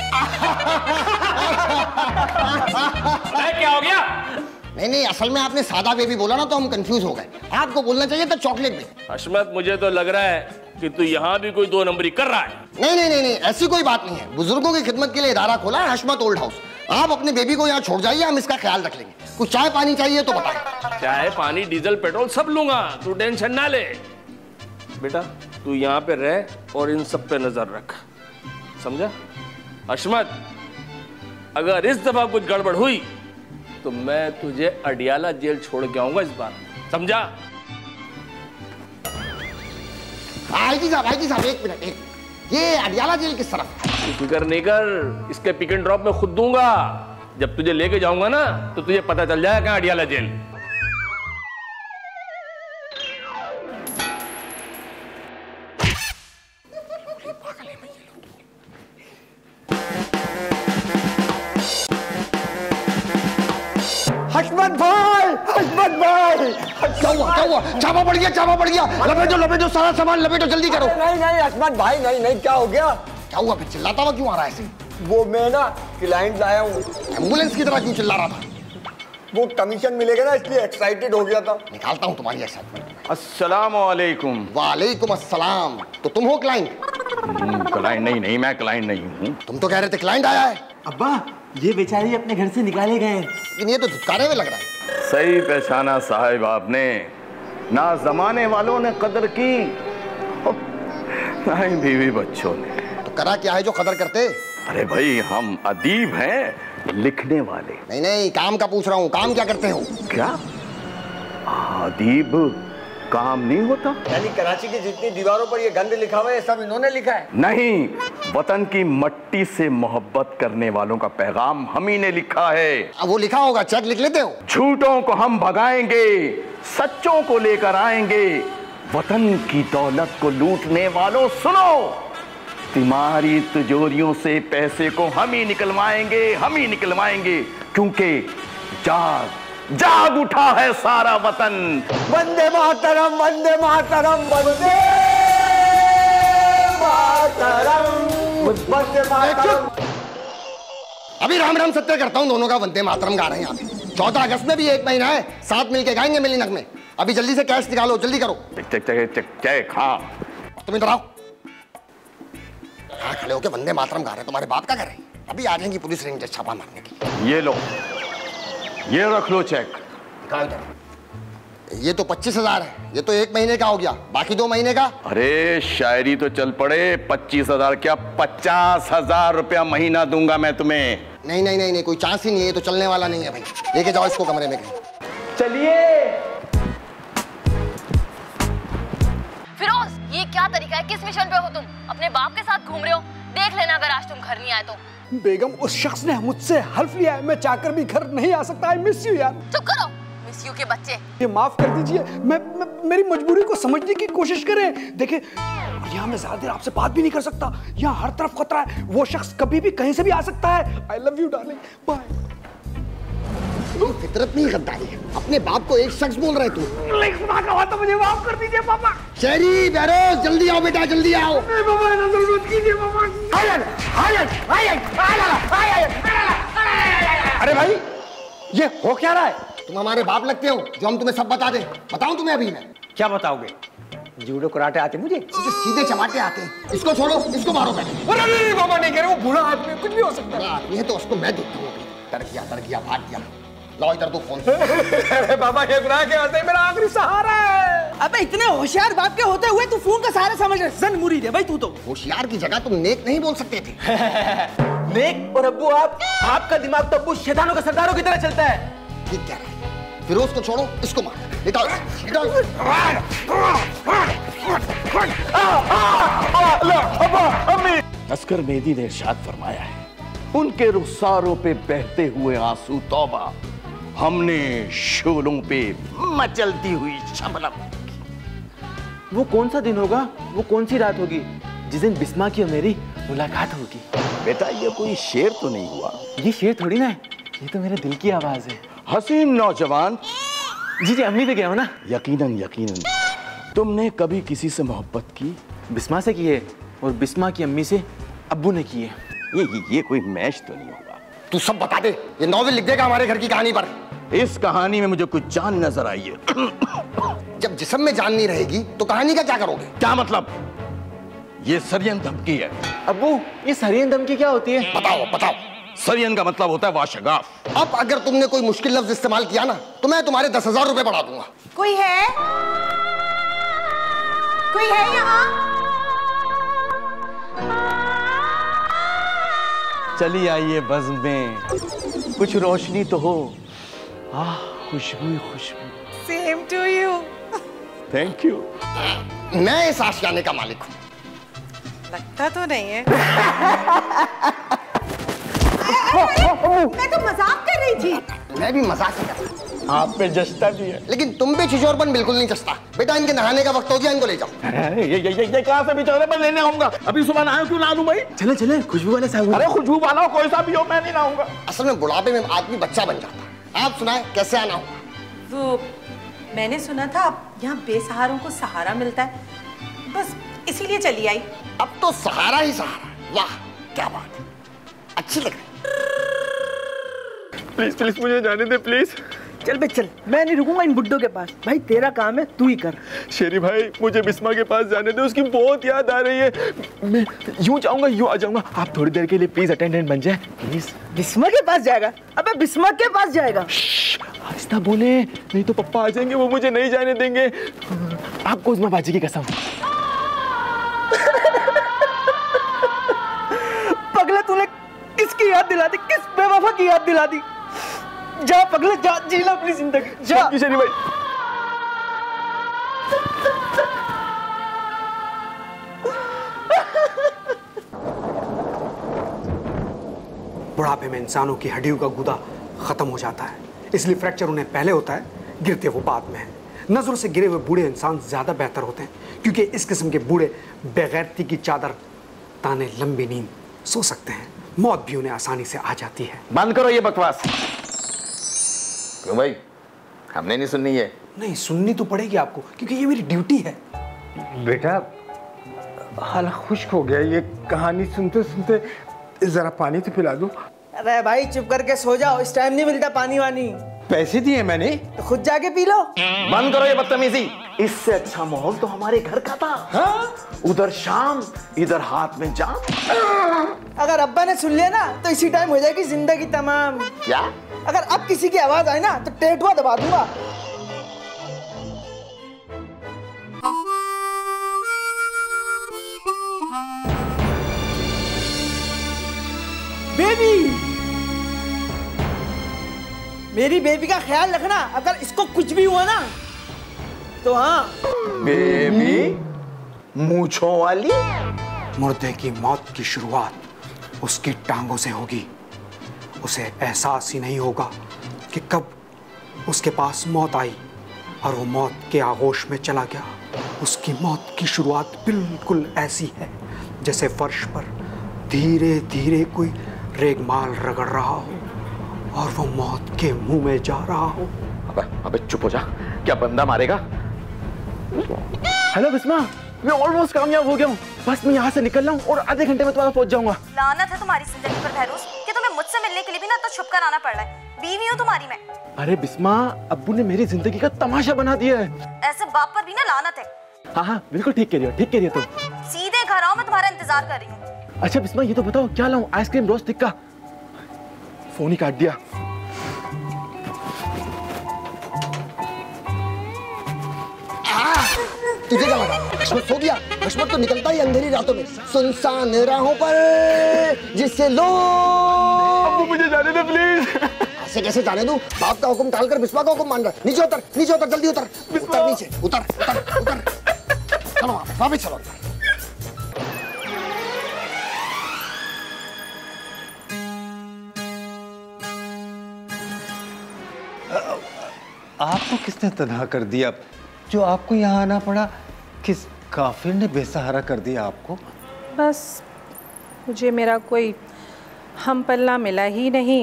क्या हो गया? नहीं नहीं, असल में आपने सादा बेबी बोला ना, तो हम कंफ्यूज हो गए। आपको बोलना चाहिए था चॉकलेट बेबी। हशमत, मुझे तो लग रहा है कि तू यहाँ भी कोई दो नंबरी कर रहा है। नहीं नहीं नहीं नहीं, ऐसी कोई बात नहीं है। बुजुर्गों की खिदमत के लिए इदारा खोला है हशमत ओल्ड हाउस। आप अपने बेबी को यहाँ छोड़ जाइए, हम इसका ख्याल रख लेंगे। कुछ चाय पानी चाहिए तो बताएं। चाय पानी डीजल पेट्रोल सब लूंगा, तू टेंशन ना ले। बेटा तू यहाँ पे रह और इन सब पे नजर रख, समझा? हशमत, अगर इस दफा कुछ गड़बड़ हुई तो मैं तुझे अडियाला जेल छोड़ के आऊंगा इस बार, समझा? आई जी साहब, आई जी साहब, एक मिनट, एक ये अडियाला जेल किस तरफ? फिक्र नहीं कर, इसके पिक एंड ड्रॉप में खुद दूंगा। जब तुझे लेके जाऊंगा ना, तो तुझे पता चल जाएगा कहाँ अडियाला जेल। हशमत भाई, हशमत भाई, क्या हुआ, क्या हुआ? चापा पड़ गया, चापा पड़ गया। लपेटो लपेटो, सारा सामान लपेटो, जल्दी करो। नहीं नहीं हशमत भाई, नहीं नहीं, क्या हो गया? क्या हुआ? फिर चिल्लाता हुआ क्यों आ रहा है ऐसे? वो मैं ना क्लाइंट लाया हूँ। एम्बुलेंस की तरह क्यों चिल्ला रहा था? वो कमीशन मिलेगा ना, इसलिए एक्साइटेड हो गया था। निकालता हूँ तुम्हारी एक्साइटमेंट। अस्सलाम वालेकुम। वालेकुम अस्सलाम। तो तुम हो क्लाइंट? क्लाइंट नहीं, नहीं मैं क्लाइंट नहीं हूँ। तुम तो कह रहे थे क्लाइंट आया है। अब्बा, ये बेचारे अपने घर से निकाले गए, लेकिन ये तो धुतकारे हुए लग रहा है। सही पहचाना साहिब आपने। ना जमाने वालों ने कदर की, ना ही बीवी बच्चों ने। तो करा क्या है जो कदर करते? अरे भाई हम अदीब हैं, लिखने वाले। नहीं नहीं, काम का पूछ रहा हूँ, काम क्या करते हो? क्या अदीब काम नहीं होता? यानी कराची की जितनी दीवारों पर ये गंद लिखा हुआ है सब इन्होंने लिखा है? नहीं, वतन की मट्टी से मोहब्बत करने वालों का पैगाम हम ही ने लिखा है। अब वो लिखा होगा, चेक लिख लेते हो? झूठों को हम भगाएंगे, सच्चों को लेकर आएंगे। वतन की दौलत को लूटने वालों सुनो, तुम्हारी तिजोरियों से पैसे को हम ही निकलवाएंगे, हम ही निकलवाएंगे, क्योंकि जाग जाग उठा है सारा वतन। वंदे मातरम, वंदे मातरम, वंदे मातरम, वंदे मातरम। अभी राम राम सत्य करता हूँ, दोनों का वंदे मातरम गा रहे हैं यहाँ पे। चौदह अगस्त में भी एक महीना है, साथ मिलके गाएंगे मिलीनग में। अभी जल्दी से कैश निकालो, जल्दी करो। Cheque cheque cheque cheque. हाँ तुम इधर आओ। हाँ खड़े होके वंदे मातरम गा रहे हैं, तुम्हारे बाप का घर है। अभी आ जाएंगी पुलिस रेंजर छापा मारने की। ये लो, ये रख लो चेक। ये तो पच्चीस हजार है, ये तो एक महीने का हो गया, बाकी दो महीने का? अरे शायरी तो चल पड़े, पच्चीस हजार क्या पचास हजार रुपया महीना दूंगा मैं तुम्हें। नहीं नहीं नहीं नहीं, कोई चांस ही नहीं है, तो चलने वाला नहीं है भाई। लेके जाओ इसको कमरे में। चलिए। फिरोज, ये क्या तरीका है? किस मिशन पे हो तुम? अपने बाप के साथ घूम रहे हो? देख लेना अगर आज तुम घर नहीं आए तो। बेगम, उस शख्स ने मुझसे हल्फ लिया है, मैं चाहकर भी घर नहीं आ सकता। आई मिस यू यार। चुप करो, मिस यू के बच्चे। ये माफ कर दीजिए, मैं, मैं मेरी मजबूरी को समझने की कोशिश करें। देखिए, यहाँ मैं ज्यादा देर आपसे बात भी नहीं कर सकता, यहाँ हर तरफ खतरा है। वो शख्स कभी भी कहीं से भी आ सकता है। I love you darling, bye. फितरत नहीं गद्दारी है, अपने बाप को एक शख्स बोल रहे तू। सुना का तो मुझे माफ कर दीजिए पापा। शहरी बहरोज, जल्दी आओ बेटा, जल्दी आओ। नहीं पापा, नजर मत कीजिए पापा। अरे भाई, ये हो क्या रहा है? तुम हमारे बाप लगते हो, जो हम तुम्हें सब बता दें। बताऊं तुम्हें अभी मैं? क्या बताओगे? जूडो कराटे आते मुझे? सीधे सीधे चमाटे आते हैं। इसको छोड़ो, इसको मारो पहले। अरे नहीं पापा, नहीं कह रहे, वो बुरा आदमी, कुछ भी हो सकता है। आदमी है तो उसको मैं देखता हूँ। डर गया, डर गया, भाग गया। लो इधर दो फोन। अरे बाबा, ये गुनाह के हाथ मेरा आखिरी सहारा है। अबे इतने होशियार बाप के होते हुए तू फोन का सहारा समझ रहे? जन मुरीद है भाई तू तो। होशियार की जगह तुम नेक नहीं बोल सकते थे। नेक और अब्बू आप, आपका दिमाग तो अब्बू शैतानों का सरदारों की तरह चलता है। ठीक कह रहे हैं। फिरोज को छोड़ो, इसको मारो। निकाल, निकाल। अस्कर मेहदी ने इरशाद फरमाया है, उनके रुखसारों पे बहते हुए आंसू तौबा, हमने शोलों पे मचलती हुई शबनम। वो कौन सा दिन होगा, वो कौन सी रात होगी जिस दिन बिस्मा की और मेरी मुलाकात होगी? बेटा, ये कोई शेर तो नहीं हुआ। ये शेर थोड़ी ना है, ये तो मेरे दिल की आवाज है। हसीन नौजवान। जी जी, अम्मी पे गया हो ना? यकीनन यकीनन। तुमने कभी किसी से मोहब्बत की? बिस्मा से की है, और बिस्मा की अम्मी से अब्बू ने की है। ये ये, ये कोई मैच तो नहीं होगा। तू सब बता दे, ये नॉवेल लिख देगा हमारे घर की कहानी पर। इस कहानी में मुझे कुछ जान नजर आई है। जब जिस्म में जान नहीं रहेगी तो कहानी का क्या करोगे? क्या मतलब? ये सरियन धमकी है। अब्बू, ये सरियन धमकी क्या होती है? बताओ बताओ। सरियन का मतलब होता है वाशगाफ। अब अगर तुमने कोई मुश्किल लफ्ज इस्तेमाल किया ना, तो मैं तुम्हारे दस हजार रुपए बढ़ा दूंगा। कोई है? कोई है यहाँ? चली आइए बज़्म में, कुछ रोशनी तो हो। आह, खुशबू खुशबू। Same to you. Thank you. मैं इस आशियाने का मालिक हूँ। लगता तो नहीं है। मैं तो मजाक कर रही थी। मैं भी मजाक कर रहा था। आप पे जचता भी है, लेकिन तुम पे छिछोरपन बिल्कुल नहीं जचता। बेटा, इनके नहाने का वक्त हो गया, इनको ले जाओ। ये ये ये, ये कहाँ से बेचारे मैं लेने आऊंगा? अभी सुबह नहाऊं, क्यों ना लूं भाई? चले चले, खुशबू वाले साहब। अरे खुशबू वाला हो, कोई सा भी हो, मैं नहीं नहाऊंगा। असल में बुढ़ापे में आदमी बच्चा बन जाता। आप सुनाए कैसे आना हो? वो मैंने सुना था यहाँ बेसहारों को सहारा मिलता है, बस इसीलिए चली आई। अब तो सहारा ही सहारा। वाह क्या बात है, अच्छी लग रही। प्लीज प्लीज मुझे जाने दे प्लीज। चल बे चल, मैं नहीं रुकूंगा इन बुड्ढों के पास। भाई तेरा काम है, तू ही कर। शेरी भाई, मुझे बिस्मा के पास जाने दे, उसकी बहुत याद आ रही है। मैं यूं जाऊंगा, यूं आ जाऊंगा। आप थोड़ी देर के लिए प्लीज अटेंडेंट बन जाए प्लीज। बिस्मा के पास जाएगा? अबे बिस्मा के पास जाएगा? आहिस्ता बोले, नहीं तो पप्पा आ जाएंगे, वो मुझे नहीं जाने देंगे। आपको उस्मा बाजी की कसम। पगले तूने किसकी याद दिला दी, किस बेवफा की याद दिला दी? जा पगले जा, जी ला अपनी जिंदगी जा। किशोरी भाई बुढ़ापे में इंसानों की हड्डियों का गुदा खत्म हो जाता है, इसलिए फ्रैक्चर उन्हें पहले होता है, गिरते वो बाद में है। नजरों से गिरे हुए बूढ़े इंसान ज्यादा बेहतर होते हैं, क्योंकि इस किस्म के बूढ़े बेगैरती की चादर ताने लंबी नींद सो सकते हैं, मौत भी उन्हें आसानी से आ जाती है। बंद करो ये बकवास। क्यों भाई, हमने नहीं सुननी है? नहीं सुननी तो पड़ेगी आपको, क्योंकि ये मेरी ड्यूटी है। बेटा हाल खुश्क हो गया, ये कहानी सुनते सुनते जरा पानी तो पिला दो। अरे भाई चुप करके सो जाओ, इस टाइम नहीं मिलता पानी वानी। पैसे दिए मैंने, तो खुद जाके पी लो। बंद करो ये बदतमीजी। इससे अच्छा माहौल तो हमारे घर का था। हाँ? उधर शाम, इधर हाथ में जाम। अगर अब्बा ने सुन लिया ना तो इसी टाइम हो जाएगी जिंदगी तमाम। क्या? अगर अब किसी की आवाज आए ना तो टेटुआ दबा दूंगा। बेबी, मेरी बेबी का ख्याल रखना, अगर इसको कुछ भी हुआ ना तो हाँ। बेबी मूंछों वाली? मुर्दे की मौत की शुरुआत उसकी टांगों से होगी। उसे एहसास ही नहीं होगा कि कब उसके पास मौत आई और वो मौत के आगोश में चला गया। उसकी मौत की शुरुआत बिल्कुल ऐसी है जैसे फर्श पर धीरे धीरे कोई रेगमाल रगड़ रहा हो और वो मौत के मुंह में जा रहा हो। अबे अबे चुप हो जा, क्या बंदा मारेगा? हेलो बिस्मा, मैं ऑलमोस्ट कामयाब हो गया हूँ, बस मैं यहाँ से निकल रहा हूँ और आधे घंटे में तुम्हारा पहुँच जाऊंगा। लानत है तुम्हारी जिंदगी पर बहरूस कि तुम्हें मुझसे मिलने के लिए भी ना तो छुप कर आना पड़ रहा है। बीवी हूँ तुम्हारी मैं। अरे बिस्मा, अब्बू ने मेरी जिंदगी का तमाशा बना दिया है। ऐसे बाप पर भी ना लानत है। हाँ हाँ बिल्कुल ठीक कह रही हो, ठीक कह रही हो तुम। सीधे घर आओ, मैं तुम्हारा इंतजार कर रही हूँ। अच्छा बिस्मा ये तो बताओ क्या लाऊं? Ice cream, roast tikka? फोन ही काट दिया। तुझे क्या लगा हशमत सो गया? हशमत तो निकलता ही अंधेरी रातों में सुनसान राहों पर, जिससे लोग। मुझे जाने दे प्लीज। ऐसे कैसे जाने दूं? बाप का हुक्म टालकर बिस्मा का हुक्म मान रहा है। नीचे उतर, नीचे उतर, जल्दी उतर, उतर नीचे, उतर, उतर, उतर। चलो वापस, वापस चलो। आपको किसने तन्हा कर दिया जो आपको यहाँ आना पड़ा? किस काफिर ने बेसहारा कर दिया आपको? बस मुझे मेरा कोई हम पल्ला मिला ही नहीं,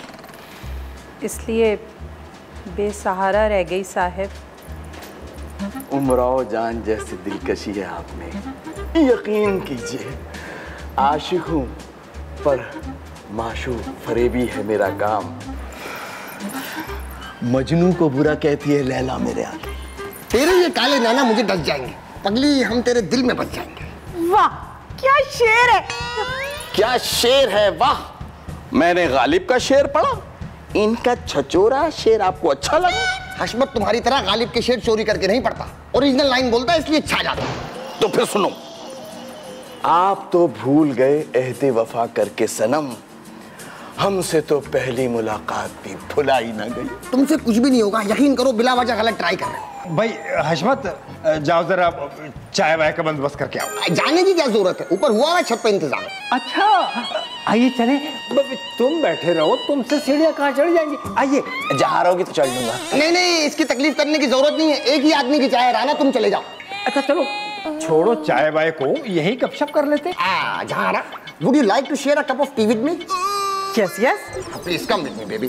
इसलिए बेसहारा रह गई साहिब। उमराव जान जैसी दिलकशी है आप में, यकीन कीजिए। आशिक हूँ पर माशूक फरेबी है मेरा काम। मजनू को बुरा कहती है लैला मेरे आगे। तेरे ये काले नाना मुझे डस जाएंगे, पगली हम तेरे दिल में बस जाएंगे। वाह क्या शेर है! क्या शेर है, वाह! मैंने गालिब का शेर पढ़ा, इनका छचोरा शेर आपको अच्छा लगा? हशमत तुम्हारी तरह गालिब के शेर चोरी करके नहीं पढ़ता, ओरिजिनल लाइन बोलता है इसलिए छा जाता। तो फिर सुनो, आप तो भूल गए अहदे वफा करके सनम, हमसे तो पहली मुलाकात भी भुलाई ना गई। तुमसे कुछ भी नहीं होगा, यकीन करो, बिला वजह गलत ट्राई कर रहे हो। भाई हशमत जाओ जरा चाय वाय का बंदोबस्त करके आओ। जाने की क्या जरूरत है, ऊपर हुआ है छत पे इंतजाम। अच्छा आइए चले। तुम बैठे रहो, तुमसे सीढ़ियाँ कहाँ चढ़ जाएंगी। आइए, जहाँ रहोगी तो चढ़ लूंगा। नहीं नहीं, इसकी तकलीफ करने की जरूरत नहीं है, एक ही आदमी की चाय राना, तुम चले जाओ। अच्छा चलो छोड़ो चाय वाय को, यही गपशप कर लेते। जहाँ रहा, would you like to share a cup of tea with me? Yes yes, please come with me baby.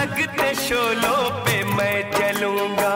सुलगते शोलों पे मैं चलूंगा,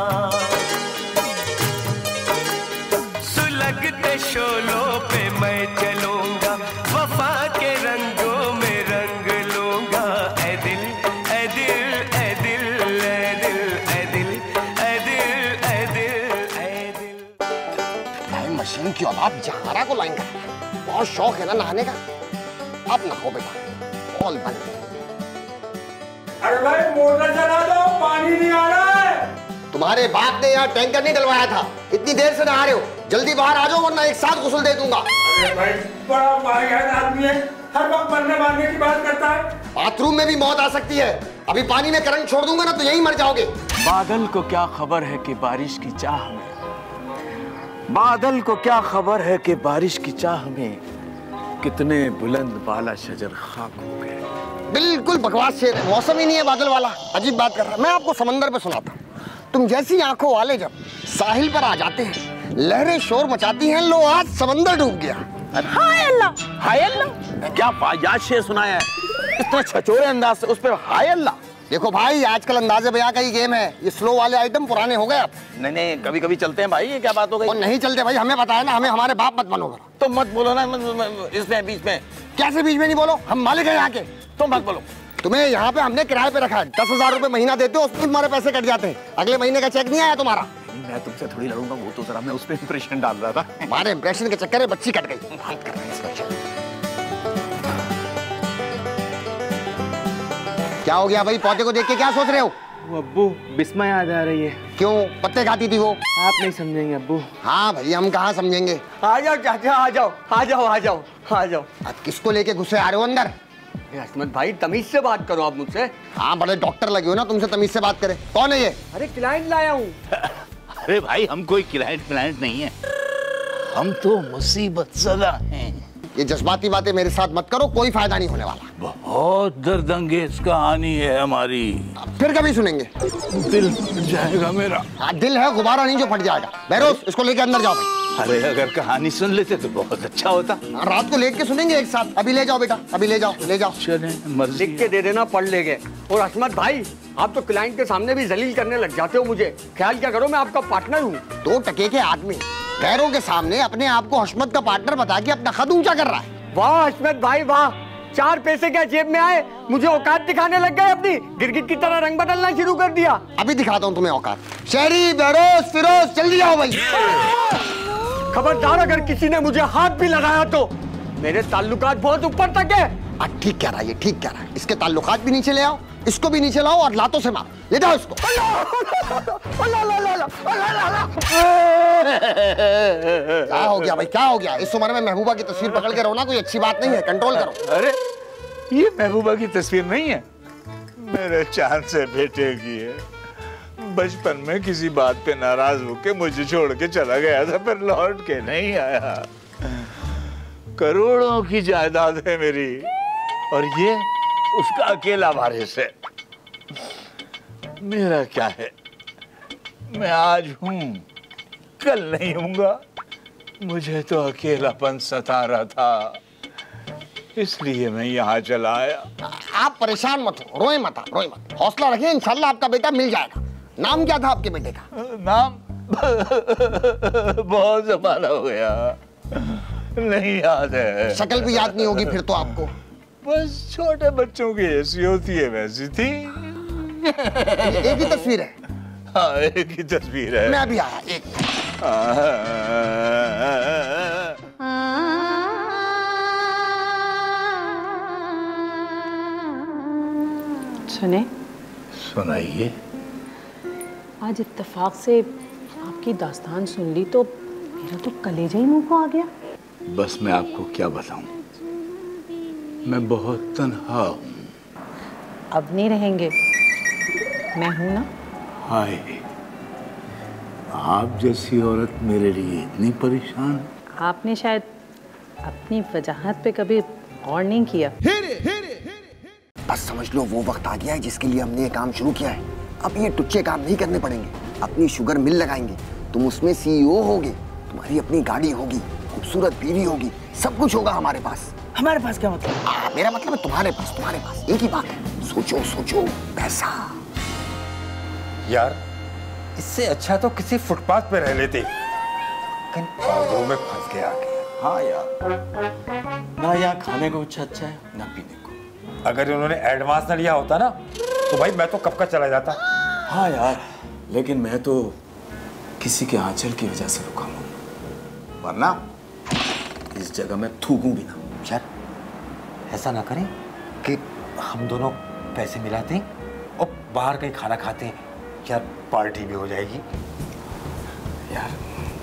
सुलगते शोलों पे मैं चलूंगा, वफा के रंगों में रंग लूंगा। ऐ दिल ऐ दिल ऐ दिल ऐ दिल ऐ दिल ऐ दिल ऐ दिल ऐ दिल। भाई मशीन की औलाद जहारा को लाइन कर, बहुत शौक है ना नहाने का। अब नहाओ बेटा, ऑल बंद। अरे भाई मोटर चला दो, पानी नहीं आ रहा है। तुम्हारे बाप ने यहाँ टैंकर नहीं डलवाया था, इतनी देर से नहा रहे हो। जल्दी बाहर आ जाओ वरना एक साथ गुस्ल दे दूंगा। अरे भाई बड़ा बारियात आदमी है, हर वक्त मरने मारने की बात करता है। बाथरूम में भी मौत आ सकती है, अभी पानी में करंट छोड़ दूंगा ना तो यहीं मर जाओगे। बादल को क्या खबर है कि बारिश की चाह में, बादल को क्या खबर है कि बारिश की चाह में कितने बुलंद बाला शजर खाक हो गए। बिल्कुल बकवास शेर है, मौसम ही नहीं है बादल वाला, अजीब बात कर रहा है। मैं आपको समंदर पे सुनाता हूँ। तुम जैसी आंखों वाले जब साहिल पर आ जाते हैं, लहरें शोर मचाती हैं, लो आज समंदर डूब गया। हाय अल्लाह, हाय अल्लाह, क्या वाहियात शेर सुनाया है इतने छचोरे अंदाज से, उस पर हाय अल्लाह। देखो भाई आजकल अंदाजे बयां का ही गेम है, ये स्लो वाले आइटम पुराने हो गए अब। नहीं नहीं कभी कभी चलते हैं भाई, ये क्या बात हो गई। और नहीं चलते भाई, हमें पता है ना, हमें हमारे बाप मत बनो। तो मत बोलो ना इसमें बीच में। कैसे बीच में नहीं बोलो, हम मालिक हैं यहाँ के। तुम मत बोलो। तुम्हें यहाँ पे हमने किराए पे रखा है, दस हजार रुपए महीना देते हो, उसमें तुम्हारे पैसे कट जाते हैं। अगले महीने का चेक नहीं आया तुम्हारा। मैं तुमसे थोड़ी लड़ूंगा, वो तो जरा मैं उस पर इंप्रेशन डाल रहा था। हमारे इंप्रेशन के चक्कर में बच्ची कट गई। बात कर रहे हैं इसका। क्या हो गया भाई, पौधे को देख के क्या सोच रहे हो? वो अब्बू बिस्मा याद आ रही है। क्यों, पत्ते खाती थी वो? आप नहीं समझेंगे अब्बू। हाँ भाई हम कहाँ समझेंगे। आ जाओ चाचा, आ जाओ आ जाओ आ जाओ आ जाओ। अब किसको लेके घुसे आ रहे हो अंदर? असमत भाई तमीज से बात करो आप मुझसे। हाँ बड़े डॉक्टर लगे हो ना, तुमसे तमीज से बात करे। कौन है ये? अरे क्लाइंट लाया हूँ। अरे भाई हम कोई क्लाइंट क्लाइंट नहीं है, हम तो मुसीबत ज़दा हैं। ये जज्बाती बातें मेरे साथ मत करो, कोई फायदा नहीं होने वाला। बहुत दर्दंगेज कहानी है हमारी। फिर कभी सुनेंगे। दिल फट जाएगा मेरा। हाँ दिल है, गुब्बारा नहीं जो फट जाएगा। बहरोज इसको लेके अंदर जाओ भाई। अरे अगर कहानी सुन लेते तो बहुत अच्छा होता। रात को लेट के सुनेंगे एक साथ। अभी ले जाओ बेटा, अभी ले जाओ ले जाओ। चले मर्जी। लिख के दे देना, पढ़ लेंगे। और असमत भाई आप तो क्लाइंट के सामने भी जलील करने लग जाते हो मुझे। ख्याल क्या करो, मैं आपका पार्टनर हूँ। दो टके के आदमी गैरों के सामने अपने आप को हशमत का पार्टनर बता के अपना कद ऊंचा कर रहा है। वाह हशमत भाई वाह, चार पैसे क्या जेब में आए, मुझे औकात दिखाने लग गए अपनी। गिरगिट की तरह रंग बदलना शुरू कर दिया। अभी दिखाता हूँ तुम्हें औकात। शहरी बहरोज फिरोज जल्दी आओ भाई। खबरदार अगर किसी ने मुझे हाथ भी लगाया तो मेरे ताल्लुकात बहुत ऊपर तक है। ठीक कह रहा है ये, ठीक कह रहा है। इसके ताल्लुकात भी नीचे ले आओ, इसको भी नीचे लाओ और लातों से मारो। ले जाओ इसको। क्या हो गया भाई, क्या हो गया? इस उम्र में महबूबा की तस्वीर पकड़ के रोना कोई अच्छी बात नहीं है, कंट्रोल करो। अरे ये महबूबा की तस्वीर नहीं है, मेरे चांद से बेटे की है। बचपन में किसी बात पे नाराज होके मुझे छोड़ के चला गया था, फिर लौट के नहीं आया। करोड़ों की जायदाद है मेरी और ये उसका अकेला वारिस है। मेरा क्या है, मैं आज हूं कल नहीं हूंगा। मुझे तो अकेलापन सता रहा था, इसलिए मैं यहाँ चला आया। आप परेशान मत हो, रोए मत, रोए मत, हौसला रखिए, इंशाल्लाह आपका बेटा मिल जाएगा। नाम क्या था आपके बेटे का? नाम बहुत जमाना हो गया, नहीं याद है। शक्ल भी याद नहीं होगी फिर तो आपको। बस छोटे बच्चों की ऐसी होती है वैसी थी। एक ही तस्वीर है? हाँ एक ही तस्वीर है। मैं अभी आया, एक सुने। सुनाइए। आज इत्तेफाक से आपकी दास्तान सुन ली तो मेरा तो कलेजा ही मुंह को आ गया। बस मैं आपको क्या बताऊं, मैं बहुत तन्हा हूं। अब नहीं रहेंगे, मैं हूं ना। हाय, आप जैसी औरत मेरे लिए इतनी परेशान। आपने शायद अपनी वजाहत पे कभी गौर नहीं किया। बस समझ लो वो वक्त आ गया है जिसके लिए हमने ये काम शुरू किया है। अब ये टुच्चे काम नहीं करने पड़ेंगे, अपनी शुगर मिल लगाएंगे, तुम उसमें सीईओ होगे, तुम्हारी अपनी गाड़ी होगी, खूबसूरत बीवी होगी, सब कुछ होगा हमारे पास। हमारे पास क्या मतलब? आ, मेरा मतलब है तुम्हारे पास, तुम्हारे पास एक ही बात है, सोचो सोचो, पैसा। यार इससे अच्छा तो किसी फुटपाथ पे रह लेते, लेकिन बाथरूम में फंस गया आके। हाँ यार, ना यहाँ खाने को कुछ अच्छा है ना पीने को। अगर उन्होंने एडवांस ना लिया होता ना तो भाई मैं तो कब का चला जाता। हाँ यार, लेकिन मैं तो किसी के आंचल की वजह से रुका हूँ, वरना इस जगह में थूकूं भी ना। यार ऐसा ना करें कि हम दोनों पैसे मिलाते हैं और बाहर कहीं खाना खाते हैं, यार पार्टी भी हो जाएगी। यार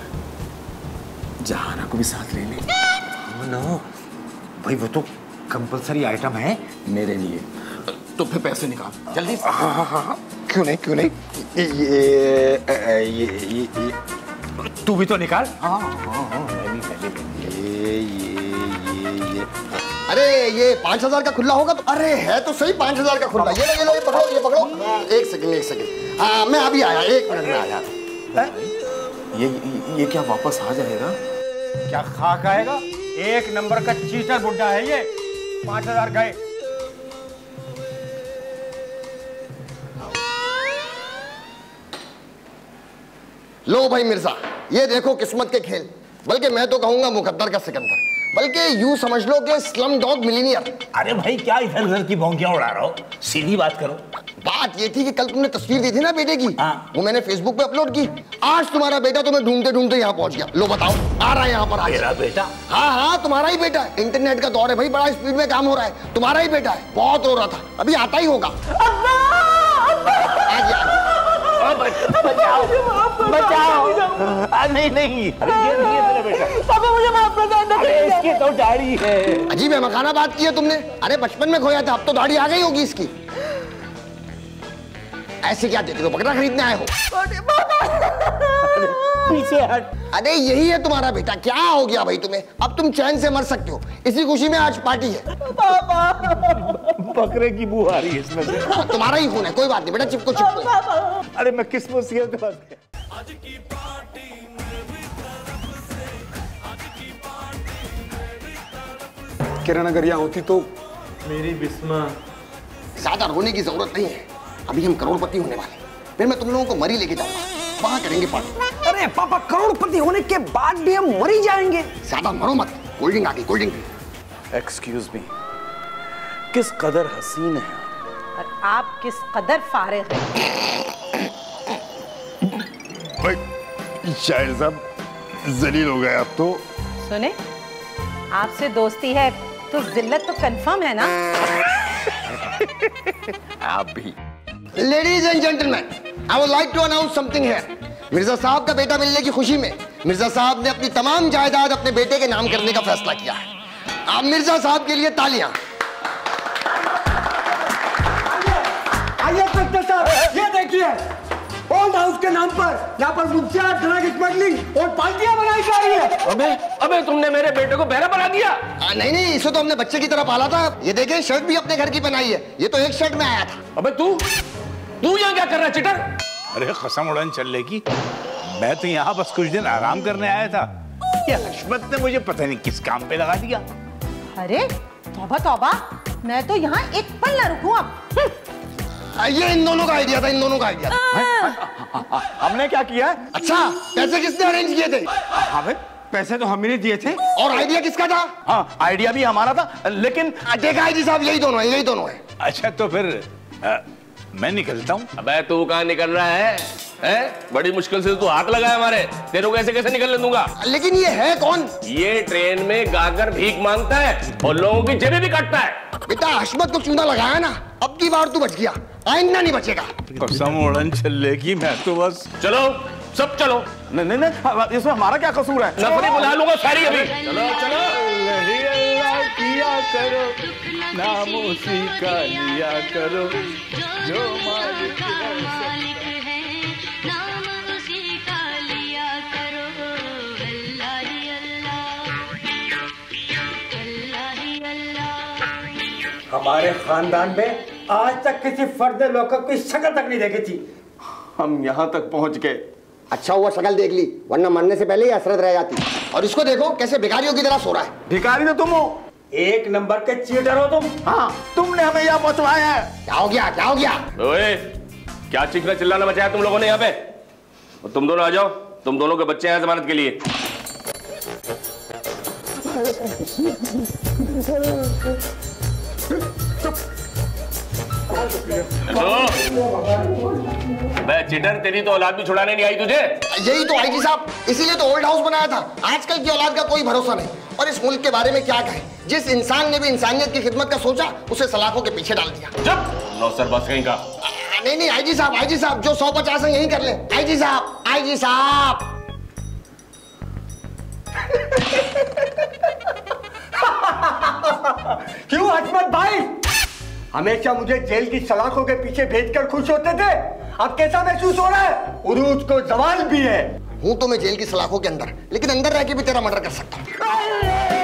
जहाना को भी साथ ले ले। नो भाई वो तो कंपलसरी आइटम है मेरे लिए, तो फिर पैसे निकाल जल्दी से। हाँ हाँ हाँ, क्यों नहीं क्यों नहीं, ये ये ये, ये, ये तू भी तो निकाल। हाँ हाँ हाँ, मैं भी मैं भी। ये ये ये ये अरे ये पाँच हजार का खुला होगा तो, अरे है तो सही पाँच हजार का खुला। ये लो ये लो, ये पकड़ो ये पकड़ो। एक सेकंड एक सेकंड, हाँ मैं अभी आया, एक मिनट में आया। ये ये क्या वापस आ जाएगा? क्या खाक आएगा? एक नंबर का चीटर बुड्ढा है ये। पांच हजार गए। लो भाई मिर्जा, ये देखो किस्मत के खेल, बल्कि मैं तो कहूंगा मुकद्दर का सिकंदर, बल्कि यूं समझ लो कि स्लम डॉग मिलीनियर। अरे भाई क्या इधर उधर की भौंकियां उड़ा रहा हो, सीधी बात करो। बात ये थी कि कल तुमने तस्वीर दी थी ना बेटे की, वो मैंने फेसबुक पे अपलोड की। आज तुम्हारा बेटा तुम्हें ढूंढते ढूंढते यहाँ पहुंच गया। लो बताओ, आ रहा है यहाँ पर। मेरा बेटा? हाँ हाँ तुम्हारा ही बेटा है। इंटरनेट का दौर है भाई, बड़ा स्पीड में काम हो रहा है। तुम्हारा ही बेटा है, बहुत रो रहा था, अभी आता ही होगा। बचाओ बचाओ। नहीं नहीं, अरे ये नहीं है मेरा बेटा। पापा मुझे माफ कर दो। अरे इसकी तो दाढ़ी है। अजीब है मखाना बात की है तुमने। अरे बचपन में खोया था, अब तो दाढ़ी आ गई होगी इसकी। ऐसे क्या देख लो, बकरा खरीदने आए हो? पीछे हट। अरे यही है तुम्हारा बेटा, क्या हो गया भाई तुम्हें? अब तुम चैन से मर सकते हो, इसी खुशी में आज पार्टी है। बकरे की बू आ रही है इसमें से। तुम्हारा ही खून है, कोई बात नहीं बेटा, चिपको चिपको। अरे मैं किस मुसीबत में फंस गया? किरण अगर यहाँ होती तो। मेरी बिस्मा। ज्यादा रोने की जरूरत नहीं है, अभी हम करोड़पति होने वाले, फिर मैं तुम लोगों को मरी लेके जाऊंगा, वहां करेंगे पार्टी। अरे पापा, करोड़पति होने के बाद भी हम मर ही जाएंगे। ज्यादा मरो मत। कोल्ड ड्रिंक आ गई, कोल्ड ड्रिंक। एक्सक्यूज मी, किस कदर हसीन है और आप किस कदर फारिग हैं। भाई शायर साहब जलील हो गए अब तो। सुने, आपसे दोस्ती है तो जिल्लत तो कंफर्म है ना। आप भी। Ladies and gentleman, I would like to announce something here. Mirza साहब का बेटा मिलने की खुशी में मिर्जा साहब ने अपनी तमाम जायदाद अपने बेटे के नाम करने का फैसला किया है। आप मिर्जा साहब के लिए तालियां। आइए इंस्पेक्टर साहब, ये देखिए ओल्ड हाउस के नाम पर यहाँ पर मुंशियात, ड्रग स्मगलिंग और पार्टियां बनाई जा रही है। अबे अबे तुमने मेरे बेटे को बहरा बना दिया। आ, नहीं नहीं, इसे तो हमने बच्चे की तरह पाला था। ये देखें, शर्ट भी अपने घर की बनाई है, ये तो एक शर्ट में आया था। अबे तू तू यहाँ क्या कर रहा है चिटर? अरे कसम उड़न चलने की, मैं तो यहाँ बस कुछ दिन आराम करने आया था, ये हशमत ने मुझे पता नहीं किस काम पे लगा दिया। अरे तौबा तौबा, मैं तो यहाँ एक पल न रुकूं अब। ये इन दोनों का आइडिया था, इन दोनों का आइडिया था। हमने क्या किया? अच्छा, पैसे किसने अरेंज किए थे? हाँ भाई, पैसे तो हम ही दिए थे। और आइडिया किसका था? हाँ, आइडिया भी हमारा था, लेकिन देखा है जी साहब, यही दोनों है, यही दोनों है। अच्छा तो फिर आ, मैं निकलता हूँ। अबे तू कहाँ निकल रहा है? हैं? बड़ी मुश्किल से तू हाथ लगाया हमारे, तेरे को कैसे कैसे निकलने दूंगा? लेकिन ये है कौन? ये ट्रेन में गाकर भीख मांगता है और लोगों की जेबें भी काटता है। बेटा हशमत को चूना लगाया ना, अब की बार तू बच गया, आइंदा नहीं बचेगा। कसम उड़न चलेगी, मैं तो बस। चलो सब चलो। नहीं नहीं नहीं, इसमें हमारा क्या कसूर है? नफरी बुला लूंगा सारी अभी। चलो चलो। अल्लाह किया करो, नाम उसी का लिया करो, जो मालिक है नाम उसी का लिया करो। अल्लाह ही अल्लाह, अल्लाह ही अल्लाह। हमारे खानदान में आज तक किसी फर्द लोगों की शक्ल तक नहीं देखी थी, हम यहाँ तक पहुँच गए। अच्छा हुआ शक्ल देख ली, वरना मरने से पहले ही हसरत रह जाती। और इसको देखो कैसे भिखारियों की तरह सो रहा है। भिखारी तो तुम हो, एक नंबर के चीटर हो तुम। हाँ, तुमने हमें यहाँ पहुंचवाया है। क्या हो गया, क्या हो गया? ओए, क्या चीखना चिल्लाना मचाया तुम लोगों ने यहाँ पे? और तुम दोनों आ जाओ, तुम दोनों के बच्चे हैं जमानत के लिए। बे चिटर, तेरी तो औलाद भी छुड़ाने नहीं आई तुझे। यही तो आईजी साहब, इसीलिए तो ओल्ड हाउस बनाया था। आजकल की औलाद का कोई भरोसा नहीं। और इस मुल्क के बारे में क्या कहें, जिस इंसान ने भी इंसानियत की खिदमत का सोचा उसे सलाखों के पीछे डाल दिया। चुप, नौसर बस कहीं का। नहीं नहीं आईजी साहब, आईजी साहब, जो सौ पचास है यही कर ले। आईजी साहब, आईजी साहब। क्यों हजमत भाई, हमेशा मुझे जेल की सलाखों के पीछे भेजकर खुश होते थे, अब कैसा महसूस हो रहा है? उरूज को जवाल भी है। हूं तो मैं जेल की सलाखों के अंदर, लेकिन अंदर रह के भी तेरा मर्डर कर सकता हूं।